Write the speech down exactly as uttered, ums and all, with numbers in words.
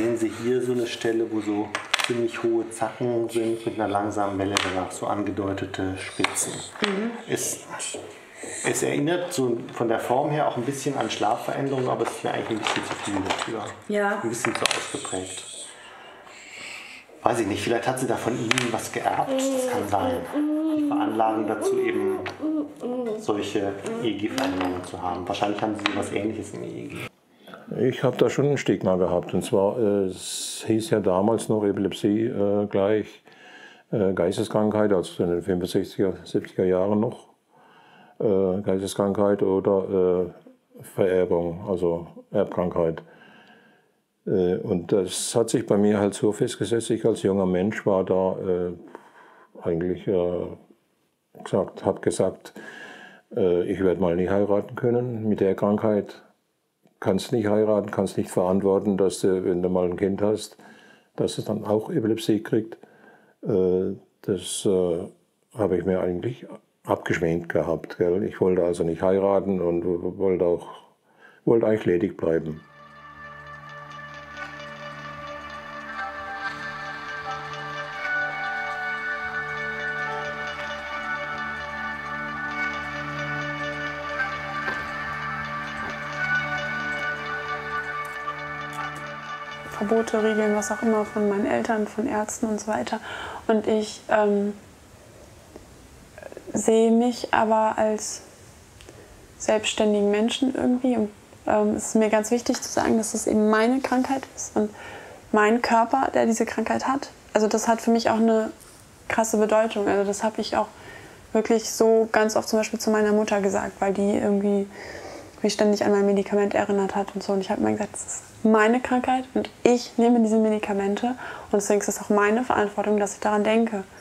sehen Sie hier so eine Stelle, wo so ziemlich hohe Zacken sind mit einer langsamen Welle danach, so angedeutete Spitzen. Mhm. Es, es erinnert so von der Form her auch ein bisschen an Schlafveränderungen, aber es ist mir eigentlich ein bisschen zu viel dafür. Ja. Ein bisschen zu ausgeprägt. Weiß ich nicht, vielleicht hat sie da von Ihnen was geerbt, das kann sein. Die Veranlagung dazu eben solche E E G-Veränderungen zu haben. Wahrscheinlich haben Sie was Ähnliches im E E G. Ich habe da schon ein Stigma gehabt. Und zwar, äh, es hieß ja damals noch Epilepsie äh, gleich äh, Geisteskrankheit, also in den fünfundsechziger, siebziger Jahren noch. Äh, Geisteskrankheit oder äh, Vererbung, also Erbkrankheit. Äh, und das hat sich bei mir halt so festgesetzt, ich als junger Mensch war da äh, eigentlich äh, gesagt, habe gesagt, äh, ich werde mal nie heiraten können mit der Krankheit. Kannst nicht heiraten, kannst nicht verantworten, dass du, wenn du mal ein Kind hast, dass es dann auch Epilepsie kriegt. Äh, das äh, habe ich mir eigentlich abgeschminkt gehabt. Gell? Ich wollte also nicht heiraten und wollte auch wollte eigentlich ledig bleiben. Verbote, Regeln, was auch immer von meinen Eltern, von Ärzten und so weiter. Und ich ähm, sehe mich aber als selbstständigen Menschen irgendwie. Und ähm, es ist mir ganz wichtig zu sagen, dass es eben meine Krankheit ist und mein Körper, der diese Krankheit hat. Also das hat für mich auch eine krasse Bedeutung. Also das habe ich auch wirklich so ganz oft zum Beispiel zu meiner Mutter gesagt, weil die irgendwie mich ständig an mein Medikament erinnert hat und so. Und ich habe immer gesagt, das ist meine Krankheit und ich nehme diese Medikamente und deswegen ist es auch meine Verantwortung, dass ich daran denke.